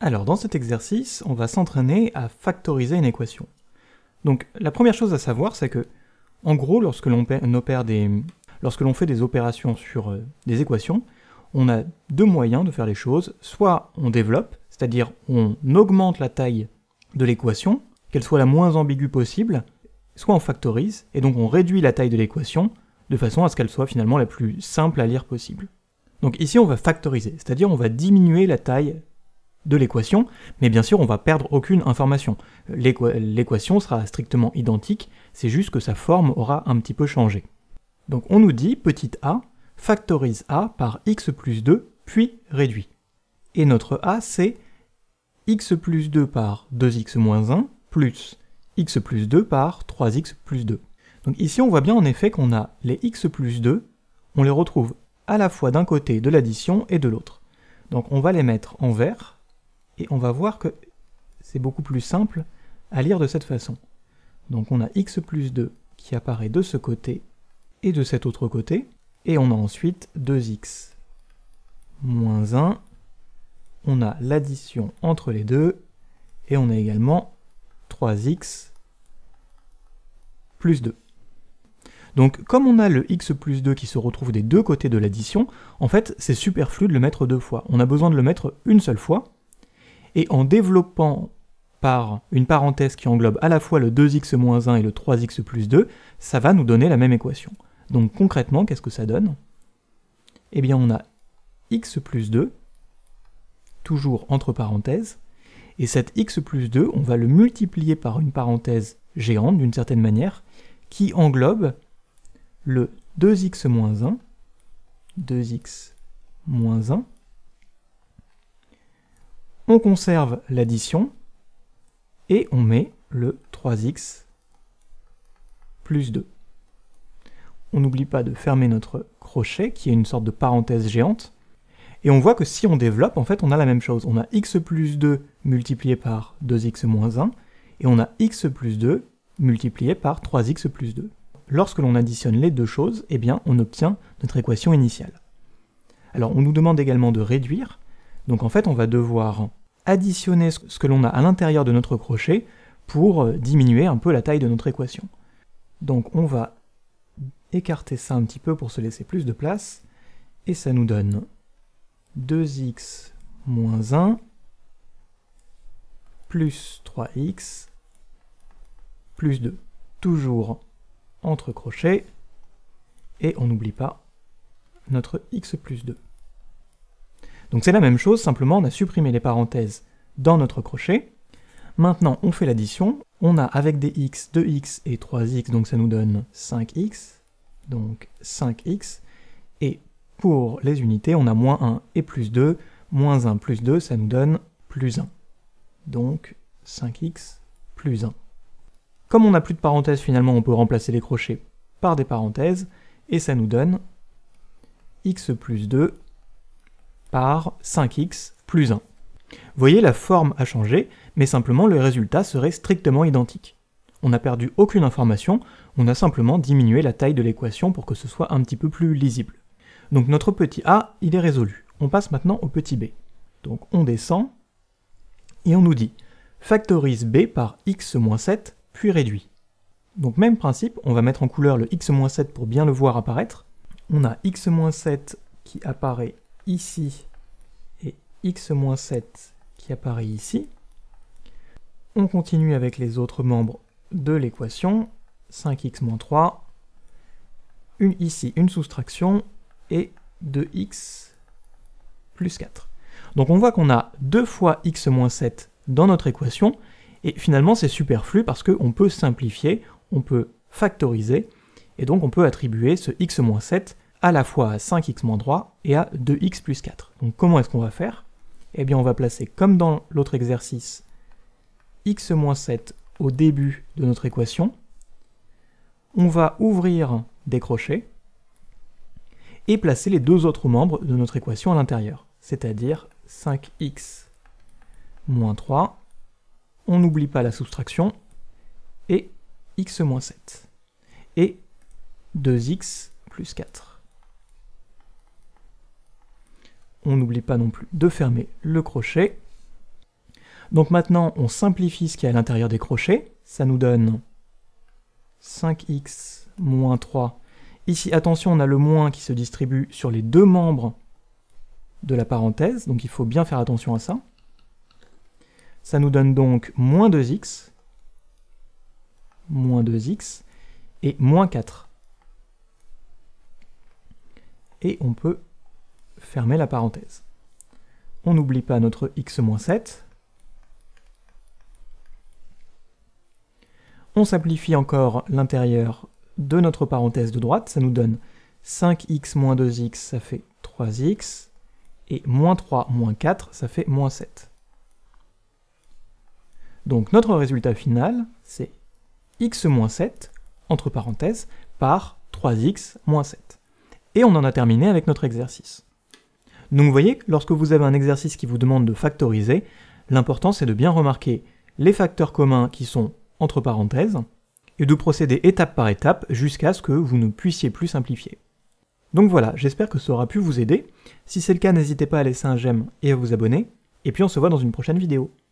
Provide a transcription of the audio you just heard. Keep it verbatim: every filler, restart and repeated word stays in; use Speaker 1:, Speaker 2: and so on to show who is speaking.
Speaker 1: Alors dans cet exercice, on va s'entraîner à factoriser une équation. Donc la première chose à savoir, c'est que, en gros, lorsque l'on opère des, lorsque l'on fait des opérations sur euh, des équations, on a deux moyens de faire les choses. Soit on développe, c'est-à-dire on augmente la taille de l'équation, qu'elle soit la moins ambiguë possible, soit on factorise, et donc on réduit la taille de l'équation de façon à ce qu'elle soit finalement la plus simple à lire possible. Donc ici on va factoriser, c'est-à-dire on va diminuer la taille de l'équation, mais bien sûr on va perdre aucune information. L'équation sera strictement identique, c'est juste que sa forme aura un petit peu changé. Donc on nous dit, petit a, factorise a par x plus deux, puis réduit. Et notre a c'est x plus deux par deux x moins un, plus x plus deux par trois x plus deux. Donc ici on voit bien en effet qu'on a les x plus deux, on les retrouve à la fois d'un côté de l'addition et de l'autre. Donc on va les mettre en vert, et on va voir que c'est beaucoup plus simple à lire de cette façon. Donc on a x plus deux qui apparaît de ce côté et de cet autre côté, et on a ensuite deux x moins un, on a l'addition entre les deux, et on a également trois x plus deux. Donc comme on a le x plus deux qui se retrouve des deux côtés de l'addition, en fait c'est superflu de le mettre deux fois. On a besoin de le mettre une seule fois, et en développant par une parenthèse qui englobe à la fois le deux x moins un et le trois x plus deux, ça va nous donner la même équation. Donc concrètement, qu'est-ce que ça donne? Eh bien on a x plus deux, toujours entre parenthèses, et cet x plus deux, on va le multiplier par une parenthèse géante d'une certaine manière, qui englobe le deux x moins un, deux x moins un, on conserve l'addition, et on met le trois x plus deux. On n'oublie pas de fermer notre crochet, qui est une sorte de parenthèse géante, et on voit que si on développe, en fait, on a la même chose. On a x plus deux multiplié par deux x moins un, et on a x plus deux multiplié par trois x plus deux. Lorsque l'on additionne les deux choses, eh bien, on obtient notre équation initiale. Alors, on nous demande également de réduire, donc en fait, on va devoir additionner ce que l'on a à l'intérieur de notre crochet pour diminuer un peu la taille de notre équation. Donc on va écarter ça un petit peu pour se laisser plus de place, et ça nous donne deux x moins un plus trois x plus deux. Toujours entre crochets, et on n'oublie pas notre x plus deux. Donc c'est la même chose, simplement on a supprimé les parenthèses dans notre crochet. Maintenant on fait l'addition, on a avec des x, deux x et trois x, donc ça nous donne cinq x, donc cinq x, et pour les unités on a moins un et plus deux, moins un plus deux, ça nous donne plus un. Donc cinq x plus un. Comme on n'a plus de parenthèses, finalement on peut remplacer les crochets par des parenthèses, et ça nous donne x plus deux par cinq x plus un. Vous voyez, la forme a changé, mais simplement le résultat serait strictement identique. On n'a perdu aucune information, on a simplement diminué la taille de l'équation pour que ce soit un petit peu plus lisible. Donc notre petit a, il est résolu. On passe maintenant au petit b. Donc on descend, et on nous dit factorise b par x moins sept, puis réduit. Donc même principe, on va mettre en couleur le x moins sept pour bien le voir apparaître. On a x moins sept qui apparaît ici, et x moins sept qui apparaît ici. On continue avec les autres membres de l'équation, cinq x moins trois, une, ici une soustraction, et deux x plus quatre. Donc on voit qu'on a deux fois x moins sept dans notre équation, et finalement c'est superflu parce qu'on peut simplifier, on peut factoriser, et donc on peut attribuer ce x moins sept à la fois à cinq x moins trois et à deux x plus quatre. Donc comment est-ce qu'on va faire? Eh bien on va placer, comme dans l'autre exercice, x moins sept au début de notre équation, on va ouvrir des crochets, et placer les deux autres membres de notre équation à l'intérieur, c'est-à-dire cinq x moins trois, on n'oublie pas la soustraction, et x moins sept, et deux x plus quatre. On n'oublie pas non plus de fermer le crochet, Donc maintenant, on simplifie ce qui est à l'intérieur des crochets. Ça nous donne cinq x moins trois. Ici, attention, on a le moins qui se distribue sur les deux membres de la parenthèse, donc il faut bien faire attention à ça. Ça nous donne donc moins deux x, moins deux x, et moins quatre. Et on peut fermer la parenthèse. On n'oublie pas notre x moins sept. On simplifie encore l'intérieur de notre parenthèse de droite, ça nous donne cinq x moins deux x, ça fait trois x, et moins trois moins quatre, ça fait moins sept. Donc notre résultat final, c'est x moins sept, entre parenthèses, par trois x moins sept. Et on en a terminé avec notre exercice. Donc vous voyez, lorsque vous avez un exercice qui vous demande de factoriser, l'important c'est de bien remarquer les facteurs communs qui sont entre parenthèses, et de procéder étape par étape jusqu'à ce que vous ne puissiez plus simplifier. Donc voilà, j'espère que ça aura pu vous aider. Si c'est le cas, n'hésitez pas à laisser un j'aime et à vous abonner, et puis on se voit dans une prochaine vidéo.